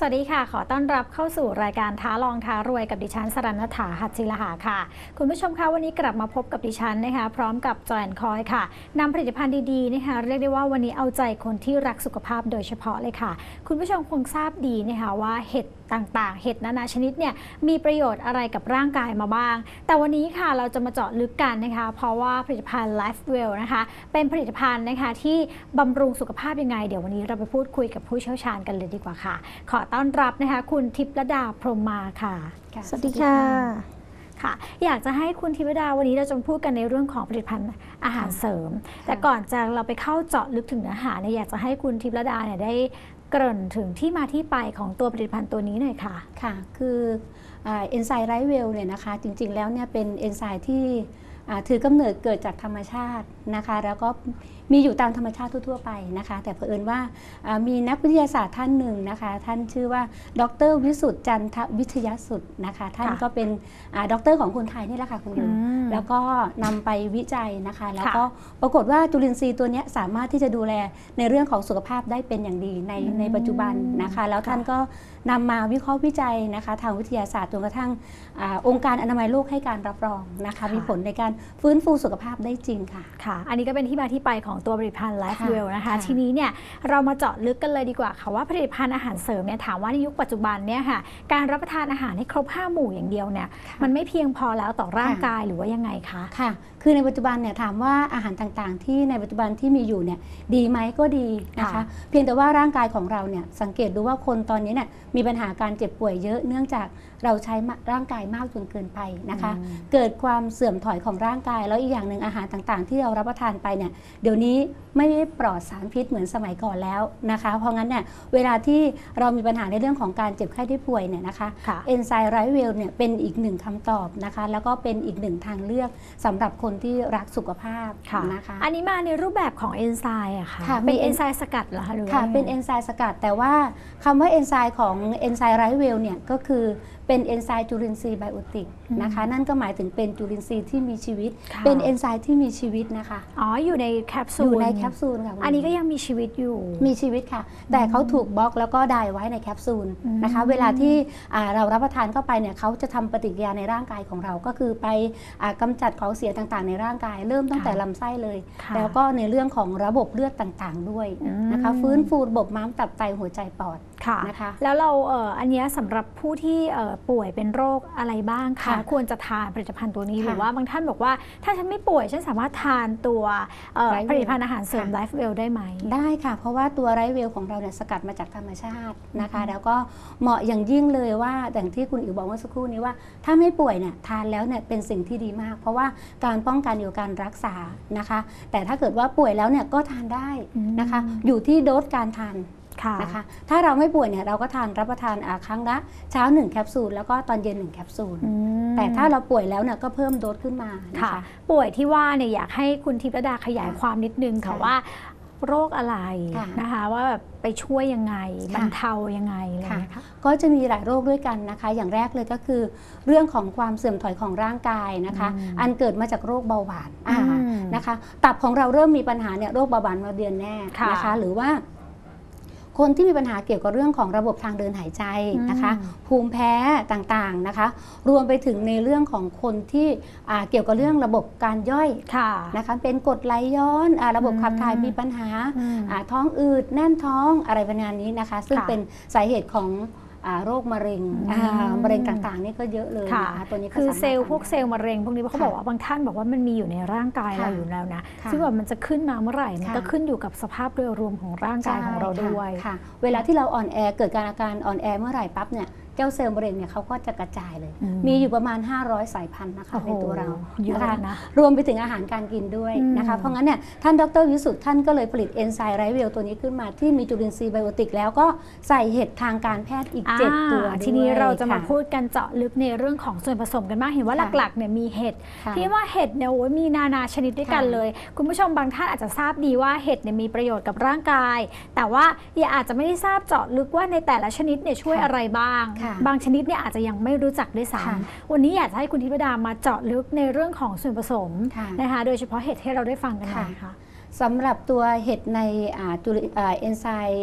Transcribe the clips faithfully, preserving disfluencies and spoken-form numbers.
สวัสดีค่ะขอต้อนรับเข้าสู่รายการท้าลองท้ารวยกับดิฉันสรัญณฐาหัตถิลหาค่ะคุณผู้ชมคะวันนี้กลับมาพบกับดิฉันนะคะพร้อมกับจอยแอนด์คอยค่ะนำผลิตภัณฑ์ดีๆนะคะเรียกได้ว่าวันนี้เอาใจคนที่รักสุขภาพโดยเฉพาะเลยค่ะคุณผู้ชมคงทราบดีนะคะว่าเห็ดต่างๆเห็ดนานาชนิดเนี่ยมีประโยชน์อะไรกับร่างกายมาบ้างแต่วันนี้ค่ะเราจะมาเจาะลึกกันนะคะเพราะว่าผลิตภัณฑ์ LifeWell นะคะเป็นผลิตภัณฑ์นะคะที่บำรุงสุขภาพยังไงเดี๋ยววันนี้เราไปพูดคุยกับผู้เชี่ยวชาญกันเลยดีกว่าค่ะขอต้อนรับนะคะคุณทิพย์ระดาพรหมมาค่ะสวัสดีค่ะค่ะอยากจะให้คุณทิพย์ระดาวันนี้เราจะพูดกันในเรื่องของผลิตภัณฑ์อาหารเสริมแต่ก่อนจะเราไปเข้าเจาะลึกถึงเนื้อหาเนี่ยอยากจะให้คุณทิพย์ระดาเนี่ยได้เกริ่นถึงที่มาที่ไปของตัวผลิตภัณฑ์ตัวนี้หน่อยค่ะค่ะคือเอนไซม์ไรเวลเนี่ยนะคะจริงๆแล้วเนี่ยเป็นเอนไซม์ที่ถือกำเนิดเกิดจากธรรมชาตินะคะแล้วก็มีอยู่ตามธรรมชาติทั่วๆไปนะคะแต่เผอิญว่ามีนักวิทยาศาสตร์ท่านหนึ่งนะคะท่านชื่อว่าดร.วิสุทธิ์จันทวิทยาสุดนะคะท่านก็เป็นด็อกเตอร์ของคนไทยนี่แหละค่ะคุณยูแล้วก็นำไปวิจัยนะคะแล้วก็ปรากฏว่าจุลินทรีย์ตัวนี้สามารถที่จะดูแลในเรื่องของสุขภาพได้เป็นอย่างดีในในปัจจุบันนะคะแล้วท่านก็นำมาวิเคราะห์วิจัยนะคะทางวิทยาศาสตร์จนกระทั่ง อ, องค์การอนามัยโลกให้การรับรองนะคะมีผลในการฟื้นฟูสุขภาพได้จริงค่ะค่ะอันนี้ก็เป็นที่มาที่ไปของตัวผลิตภัณฑ์ LifeWell นะคะทีนี้เนี่ยเรามาเจาะลึกกันเลยดีกว่าค่ะว่าผลิตภัณฑ์อาหารเสริมเนี่ยถามว่าในยุคปัจจุบันเนี่ยค่ะการรับประทานอาหารให้ครบห้าหมู่อย่างเดียวเนี่ยมันไม่เพียงพอแล้วต่อร่างกายหรือว่ายังไงคะค่ะคือในปัจจุบันเนี่ยถามว่าอาหารต่างๆที่ในปัจจุบันที่มีอยู่เนี่ยดีไหมก็ดีนะคะเพียงแต่ว่าร่างกายของเราเนี่ยสังเกตดูว่าคนตอนนี้เนี่ยมีปัญหาการเจ็บป่วยเยอะเนื่องจากเราใช้ร่างกายมากจนเกินไปนะคะเกิดความเสื่อมถอยของร่างกายแล้วอีกอย่างหนึ่งอาหารต่างๆที่เรารับประทานไปเนี่ยเดี๋ยวนี้ไม่ได้ปลอดสารพิษเหมือนสมัยก่อนแล้วนะคะเพราะงั้นเนี่ยเวลาที่เรามีปัญหาในเรื่องของการเจ็บไข้ได้ป่วยเนี่ยนะคะเอนไซม์ไรเวลเนี่ยเป็นอีกหนึ่งคำตอบนะคะแล้วก็เป็นอีกหนึ่งทางเลือกสำหรับคนที่รักสุขภาพนะคะอันนี้มาในรูปแบบของเอนไซม์อะค่ะเป็นเอนไซม์สกัดเหรอคะหรือค่ะเป็นเอนไซม์สกัดแต่ว่าคำว่าเอนไซม์ของเอนไซม์ไรเวลเนี่ยก็คือเป็นเอนไซม์จุลินทรีย์ไบโอติกนะคะนั่นก็หมายถึงเป็นจุลินทรีย์ที่มีชีวิตเป็นเอนไซม์ที่มีชีวิตนะคะอ๋ออยู่ในแคปซูลอยู่ในแคปซูลค่ะอันนี้ก็ยังมีชีวิตอยู่มีชีวิตค่ะแต่เขาถูกบล็อกแล้วก็ไดไว้ในแคปซูลนะคะเวลาที่เรารับประทานเข้าไปเนี่ยเขาจะทำปฏิกิริยาในร่างกายของเราก็คือไปกำจัดของเสียต่างๆในร่างกายเริ่มตั้งแต่ลำไส้เลยแล้วก็ในเรื่องของระบบเลือดต่างๆด้วยนะคะฟื้นฟูระบบม้ามตับไตหัวใจปอดนะคะแล้วเราเอ่ออันนี้สำหรับผู้ที่ป่วยเป็นโรคอะไรบ้างคะควรจะทานผลิตภัณฑ์ตัวนี้หรือว่าบางท่านบอกว่าถ้าฉันไม่ป่วยฉันสามารถทานตัวผลิตภัณฑ์อาหารเสริม LifeWell ได้ไหมได้ค่ะเพราะว่าตัว LifeWell ของเราเนี่ยสกัดมาจากธรรมชาตินะคะแล้วก็เหมาะอย่างยิ่งเลยว่าอย่างที่คุณอิ๋วบอกเมื่อสักครู่นี้ว่าถ้าไม่ป่วยเนี่ยทานแล้วเนี่ยเป็นสิ่งที่ดีมากเพราะว่าการป้องกันอยู่การรักษานะคะแต่ถ้าเกิดว่าป่วยแล้วเนี่ยก็ทานได้นะคะอยู่ที่โดสการทานนะคะถ้าเราไม่ป่วยเนี่ยเราก็ทานรับประทานครั้งละเช้าหนึ่งแคปซูลแล้วก็ตอนเย็นหนึ่งแคปซูลแต่ถ้าเราป่วยแล้วเนี่ยก็เพิ่มโดสขึ้นมานะคะป่วยที่ว่าเนี่ยอยากให้คุณทิพย์ระดาขยายความนิดนึงค่ะว่าโรคอะไรนะคะว่าแบบไปช่วยยังไงบรรเทายังไงอะไรนะคะก็จะมีหลายโรคด้วยกันนะคะอย่างแรกเลยก็คือเรื่องของความเสื่อมถอยของร่างกายนะคะอันเกิดมาจากโรคเบาหวานนะคะตับของเราเริ่มมีปัญหาเนี่ยโรคเบาหวานมาเดือนแน่นะคะหรือว่าคนที่มีปัญหาเกี่ยวกับเรื่องของระบบทางเดินหายใจนะคะภูมิแพ้ต่างๆนะคะรวมไปถึงในเรื่องของคนที่เกี่ยวกับเรื่องระบบการย่อยนะคะเป็นกรดไหลย้อนระบบขับถ่ายมีปัญหาท้องอืดแน่นท้องอะไรประมาณนี้นะคะซึ่งเป็นสาเหตุของโรคมะเร็งมะเร็งต่างๆนี่ก็เยอะเลยนะคะตัวนี้คือเซลล์พวกเซลล์มะเร็งพวกนี้เขาบอกว่าบางท่านบอกว่ามันมีอยู่ในร่างกายเราอยู่แล้วนะซึ่งแบบมันจะขึ้นมาเมื่อไหร่มันก็ขึ้นอยู่กับสภาพโดยรวมของร่างกายของเราด้วยเวลาที่เราอ่อนแอเกิดการอาการอ่อนแอเมื่อไหร่ปั๊บเนี่ยเจ้าเซลล์มะเร็งเนี่ยเขาก็จะกระจายเลยมีอยู่ประมาณห้าร้อยสายพันธุ์นะคะในตัวเรานะคะรวมไปถึงอาหารการกินด้วยนะคะเพราะงั้นเนี่ยท่านดร.วิสุทธิ์ท่านก็เลยผลิตเอนไซม์ไรเวลตัวนี้ขึ้นมาที่มีจุลินทรีย์ไบโอติกแล้วก็ใส่เห็ดทางการแพทย์อีกเจ็ดตัวทีนี้เราจะมาพูดกันเจาะลึกในเรื่องของส่วนผสมกันบ้างเห็นว่าหลักๆเนี่ยมีเห็ดที่ว่าเห็ดเนี่ยมีนานาชนิดด้วยกันเลยคุณผู้ชมบางท่านอาจจะทราบดีว่าเห็ดเนี่ยมีประโยชน์กับร่างกายแต่ว่าอย่าอาจจะไม่ได้ทราบเจาะลึกว่าในแต่ละชนิดเนี่ยช่วยอะไรบ้างบางชนิดเนี่ยอาจจะยังไม่รู้จักด้วยซ้ำวันนี้อยากให้คุณทิพย์ระดามาเจาะลึกในเรื่องของส่วนผสมนะคะโดยเฉพาะเห็ดให้เราได้ฟังกันหน่อยค่ะสำหรับตัวเห็ดในจุลินเอนไซม์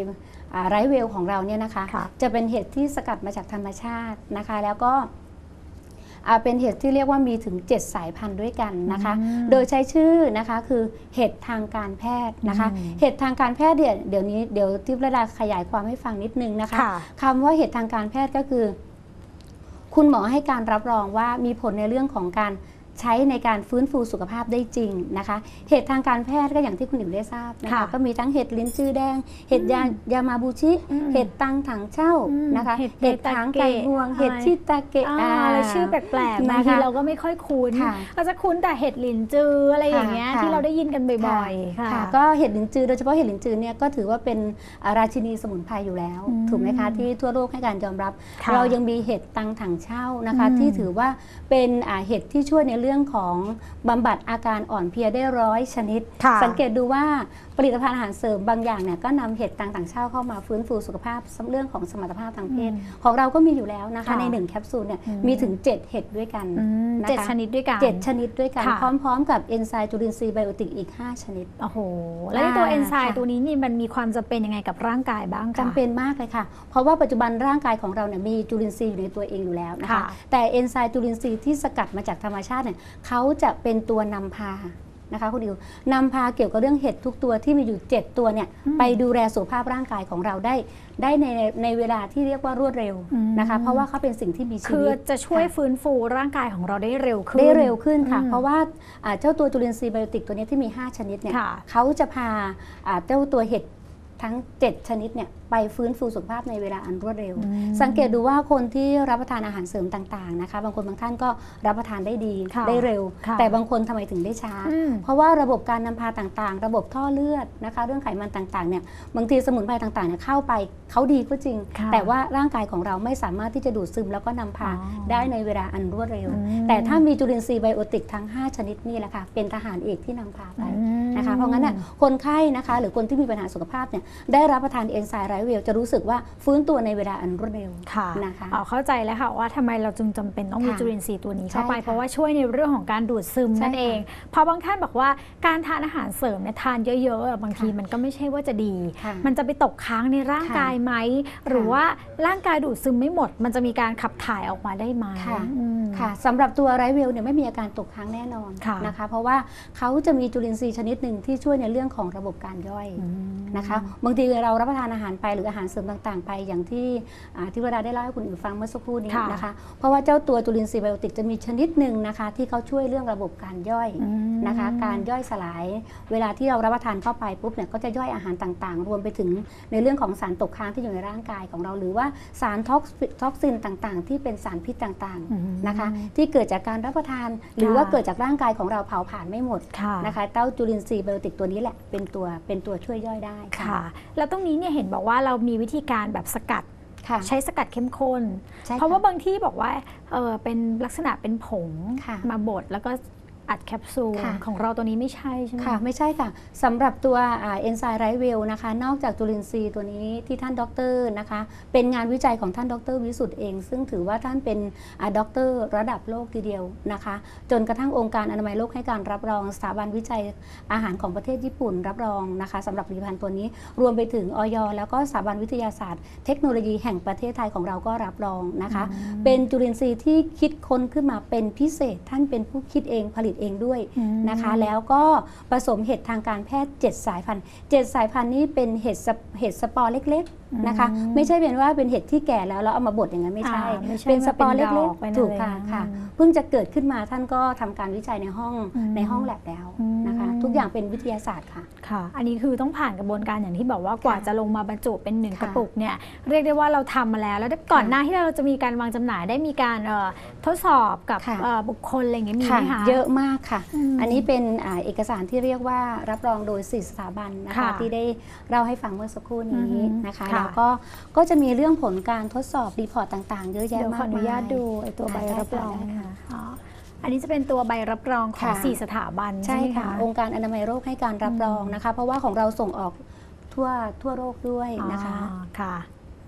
ไรเวลของเราเนี่ยนะคะจะเป็นเห็ดที่สกัดมาจากธรรมชาตินะคะแล้วก็เป็นเห็ดที่เรียกว่ามีถึงเจ็ดสายพันธุ์ด้วยกันนะคะโดยใช้ชื่อนะคะคือเห็ดทางการแพทย์นะคะเห็ดทางการแพทย์เดี๋ยวเดี๋ยวนี้เดี๋ยวทิพย์ระดาขยายความให้ฟังนิดนึงนะคะคำว่าเห็ดทางการแพทย์ก็คือคุณหมอให้การรับรองว่ามีผลในเรื่องของการใช้ในการฟื้นฟูสุขภาพได้จริงนะคะเห็ดทางการแพทย์ก็อย่างที่คุณอิ๋วได้ทราบนะคะก็มีทั้งเห็ดลิ้นจือแดงเห็ดยายามาบูชิเห็ดตังถังเช่านะคะเห็ดถางไก่งวงเห็ดชิตาเกะอะไรชื่อแปลกๆบางทีเราก็ไม่ค่อยคุ้นเราจะคุ้นแต่เห็ดลิ้นจืออะไรอย่างเงี้ยที่เราได้ยินกันบ่อยๆค่ะก็เห็ดลิ้นจือโดยเฉพาะเห็ดลิ้นจือเนี่ยก็ถือว่าเป็นราชินีสมุนไพรอยู่แล้วถูกไหมคะที่ทั่วโลกให้การยอมรับเรายังมีเห็ดตังถังเช่านะคะที่ถือว่าเป็นเห็ดที่ช่วยในเรื่องของบำบัดอาการอ่อนเพลียได้ร้อยชนิดสังเกตดูว่าผลิตภัณฑ์อาหารเสริมบางอย่างเนี่ยก็นำเห็ดต่างๆเช่าเข้ามาฟื้นฟูสุขภาพเรื่องของสมรรถภาพทางเพศของเราก็มีอยู่แล้วนะคะในหนึ่งแคปซูลเนี่ยมีถึงเจ็ดเห็ดด้วยกันเจ็ดชนิดด้วยกันเจ็ดชนิดด้วยกันพร้อมๆกับเอนไซม์จุลินทรีย์ไบโอติกอีกห้าชนิดโอ้โหแล้วตัวเอนไซม์ตัวนี้นี่มันมีความจำเป็นยังไงกับร่างกายบ้างคะจำเป็นมากเลยค่ะเพราะว่าปัจจุบันร่างกายของเราเนี่ยมีจุลินทรีย์อยู่ในตัวเองอยู่แล้วนะคะแต่เอนไซม์จุลินทรีย์ที่สกัดมาจากธรรมชาติเนี่ยเขาจะเป็นตัวนำพานะคะคุณดิวนำพาเกี่ยวกับเรื่องเห็ดทุกตัวที่มีอยู่เจ็ดตัวเนี่ยไปดูแลสุขภาพร่างกายของเราได้ได้ในในเวลาที่เรียกว่ารวดเร็วนะคะเพราะว่าเขาเป็นสิ่งที่มีชีวิตคือจะช่วยฟื้นฟูร่างกายของเราได้เร็วขึ้นได้เร็วขึ้นค่ะเพราะว่าเจ้าตัวจุลินทรีย์ไบโอติกตัวนี้ที่มีห้าชนิดเนี่ยเขาจะพาเจ้าตัวเห็ดทั้งเจ็ดชนิดเนี่ยไปฟื้นฟูสุขภาพในเวลาอันรวดเร็วสังเกตดูว่าคนที่รับประทานอาหารเสริมต่างๆนะคะบางคนบางท่านก็รับประทานได้ดีได้เร็วแต่บางคนทำไมถึงได้ช้าเพราะว่าระบบการนำพาต่างๆระบบท่อเลือดนะคะเรื่องไขมันต่างๆเนี่ยบางทีสมุนไพรต่างๆเนี่ยเข้าไปเขาดีก็จริงแต่ว่าร่างกายของเราไม่สามารถที่จะดูดซึมแล้วก็นำพาได้ในเวลาอันรวดเร็วแต่ถ้ามีจุลินทรีย์ไบโอติกทั้งห้าชนิดนี่แหละค่ะเป็นทหารเอกที่นำพาไปนะคะเพราะงั้นน่ะคนไข้นะคะหรือคนที่มีปัญหาสุขภาพเนี่ยได้รับประทานเอนไซม์ไรเวลจะรู้สึกว่าฟื้นตัวในเวลาอันรวดเร็วนะคะอ๋อเข้าใจแล้วค่ะว่าทำไมเราจึงจำเป็นต้องมีจุลินทรีย์ตัวนี้เข้าไปเพราะว่าช่วยในเรื่องของการดูดซึมนั่นเองเพราะบางท่านบอกว่าการทานอาหารเสริมเนี่ยทานเยอะๆบางทีมันก็ไม่ใช่ว่าจะดีมันจะไปตกค้างในร่างกายไหมหรือว่าร่างกายดูดซึมไม่หมดมันจะมีการขับถ่ายออกมาได้ไหมค่ะสำหรับตัวไรเวลเนี่ยไม่มีอาการตกค้างแน่นอนนะคะเพราะว่าเขาจะมีจุลินทรีย์ชนิดหนึ่งที่ช่วยในเรื่องของระบบการย่อยนะคะบางทีเรารับประทานอาหารไปหรืออาหารเสริมต่างๆไปอย่างที่ที่วราได้เล่าให้คุณอิ๋วฟังเมื่อสักครู่นี้นะคะเพราะว่าเจ้าตัวจุลินทรีย์ไบโอติกจะมีชนิดหนึ่งนะคะที่เขาช่วยเรื่องระบบการย่อยนะคะการย่อยสลายเวลาที่เรารับประทานเข้าไปปุ๊บเนี่ยก็จะย่อยอาหารต่างๆรวมไปถึงในเรื่องของสารตกค้างที่อยู่ในร่างกายของเราหรือว่าสารท็อกซินต่างๆที่เป็นสารพิษต่างๆนะคะที่เกิดจากการรับประทานหรือว่าเกิดจากร่างกายของเราเผาผลาญไม่หมดนะคะเต้าจุลินทรีย์ไบโอติกตัวนี้แหละเป็นตัวเป็นตัวช่วยย่อยได้ค่ะแล้วตรงนี้เนี่ยเห็นบอกว่าเรามีวิธีการแบบสกัดใช้สกัดเข้มข้นเพราะว่าบางที่บอกว่าเออเป็นลักษณะเป็นผงมาบดแล้วก็อัดแคปซูลของเราตัวนี้ไม่ใช่ใช่ไหมค่ะไม่ใช่ค่ะสำหรับตัวเอนไซม์ไรเวลนะคะนอกจากจุลินทรีย์ตัวนี้ที่ท่านด็อกเตอร์นะคะเป็นงานวิจัยของท่านด็อกเตอร์วิสุทธ์เองซึ่งถือว่าท่านเป็นด็อกเตอร์ระดับโลกทีเดียวนะคะจนกระทั่งองค์การอนามัยโลกให้การรับรองสถาบันวิจัยอาหารของประเทศญี่ปุ่นรับรองนะคะสำหรับผลิตภัณฑ์ตัวนี้รวมไปถึงอย.แล้วก็สถาบันวิทยาศาสตร์เทคโนโลยีแห่งประเทศไทยของเราก็รับรองนะคะเป็นจุลินทรีย์ที่คิดค้นขึ้นมาเป็นพิเศษท่านเป็นผู้คิดเองผลิตเองด้วยนะคะแล้วก็ผสมเห็ดทางการแพทย์เจ็ดสายพันธุ์เจ็ดสายพันธุ์นี้เป็นเห็ดเห็ดสปอร์เล็กๆนะคะไม่ใช่เป็นว่าเป็นเห็ดที่แก่แล้วแล้วเอามาบดอย่างนั้นไม่ใช่เป็นสปอร์เล็กๆถูกค่ะค่ะเพิ่งจะเกิดขึ้นมาท่านก็ทำการวิจัยในห้องในห้องแลบแล้วนะคะทุกอย่างเป็นวิทยาศาสตร์ค่ะค่ะอันนี้คือต้องผ่านกระบวนการอย่างที่บอกว่ากว่าจะลงมาบรรจุเป็นหนึ่งกระปุกเนี่ยเรียกได้ว่าเราทำมาแล้วแล้วก่อนหน้าที่เราจะมีการวางจำหน่ายได้มีการทดสอบกับบุคคลอะไรอย่างเงี้ยมีไหมคะเยอะมากค่ะอันนี้เป็นเอกสารที่เรียกว่ารับรองโดยสี่สถาบันนะคะที่ได้เล่าให้ฟังเมื่อสักครู่นี้นะคะแล้วก็ก็จะมีเรื่องผลการทดสอบรีพอร์ตต่างๆเยอะแยะมากมายขออนุญาตดูไอ้ตัวใบรับรองอันนี้จะเป็นตัวใบรับรองของสี่สถาบันใช่ค่ะองค์การอนามัยโลกให้การรับรองนะคะเพราะว่าของเราส่งออกทั่วทั่วโลกด้วยนะคะค่ะ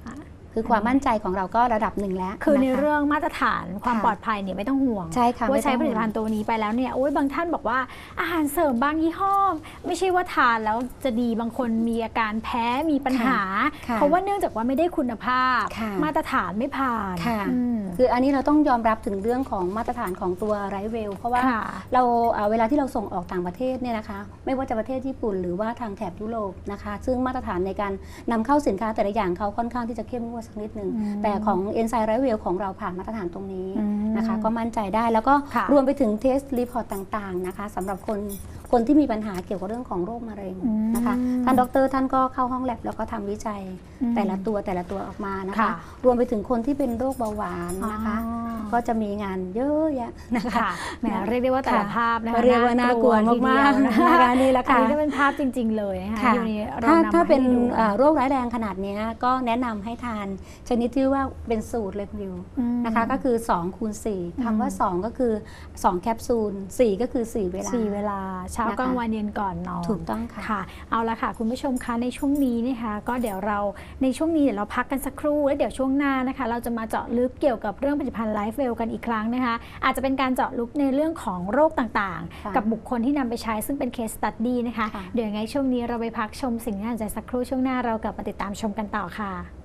คือความมั่นใจของเราก็ระดับหนึ่งแล้วคือในะะเรื่องมาตรฐานความค่ะปลอดภัยเนี่ยไม่ต้องห่วงใช่ค่ะว่าใช้ผไม่ลิต้ตองภัณฑ์ตัวนี้ไปแล้วเนี่ยโอ้ยบางท่านบอกว่าอาหารเสริมบางยี่ห้อไม่ใช่ว่าทานแล้วจะดีบางคนมีอาการแพ้มีปัญหาค่ะเพราะว่าเนื่องจากว่าไม่ได้คุณภาพค่ะมาตรฐานไม่ผ่านค่ะอืมคืออันนี้เราต้องยอมรับถึงเรื่องของมาตรฐานของตัวไรเวลเพราะว่าค่ะเราเอ่อเวลาที่เราส่งออกต่างประเทศเนี่ยนะคะไม่ว่าจะประเทศญี่ปุ่นหรือว่าทางแถบยุโรปนะคะซึ่งมาตรฐานในการนำเข้าสินค้าแต่ละอย่างเขาค่อนข้างที่จะเข้มงวดสักนิดนึงอืมแต่ของเอนไซม์ไรเวลของเราผ่านมาตรฐานตรงนี้อืมนะคะก็มั่นใจได้แล้วก็ค่ะรวมไปถึงเทสรีพอร์ตต่างๆนะคะสำหรับคนคนที่มีปัญหาเกี่ยวกับเรื่องของโรคมะเร็งอืมนะคะท่านดรท่านก็เข้าห้องแลบแล้วก็ทำวิจัยอืมแต่ละตัวแต่ละตัวออกมานะคะค่ะรวมไปถึงคนที่เป็นโรคเบาหวานนะคะอ๋อก็จะมีงานเยอะแยะนะคะค่ะแหมเรียกได้ว่าแต่ละค่ะภาพนะคะเรียกว่าน่ากลัวทีเดีมากยวๆนะนะคะ คะนี่แหละอันค่ะนี้เป็นภาพจริง ๆ เลยนะคะค่ะอยู่ในเราถ้านำถ้ามาเป็นให้ดูเอ่อโรคร้ายแรงขนาดเนี้ยก็แนะนำให้ทานชนิดที่ว่าเป็นสูตรเลยคุณดิวอืมนะคะก็คือ2คูณสี่อืมคำว่า สอง ก็คือ สอง แคปซูล สี่ ก็คือ สี่ เวลาสี่เวลาเช้านะคะกลางวันเย็นก่อนนอนถูกต้องค่ะค่ะ เอาละค่ะ คุณผู้ชมคะในช่วงนี้นะคะก็เดี๋ยวเราในช่วงนี้เดี๋ยวเราพักกันสักครู่แล้วเดี๋ยวช่วงหน้านะคะ เราจะมาเจาะลึกเกี่ยวกับเรื่องผลิตภัณฑ์ไลฟ์เวลกันอีกครั้งนะคะ อาจจะเป็นการเจาะลึกในเรื่องของโรคต่างค่ะๆ กับบุคคลที่นำไปใช้ซึ่งเป็นเคสสตัดดี้นะคะค่ะเดี๋ยวยังไงช่วงนี้เราไปพักชมสิ่งที่น่าสนใจสักครู่ช่วงหน้าเรากลับมาติดตามชมกันต่อค่ะ